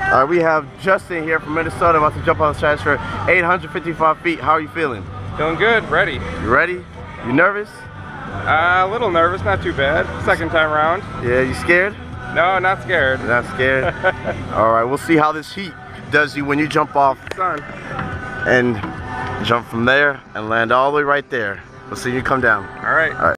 All right, we have Justin here from Minnesota about to jump on the stratosphere, 855 feet. How are you feeling? Feeling good, ready. You ready? You nervous? A little nervous, not too bad. Second time around. Yeah, you scared? No, not scared. You're not scared? All right, we'll see how this heat does you when you jump off Sun. and jump from there and land all the way right there. We'll see you come down. All right. All right.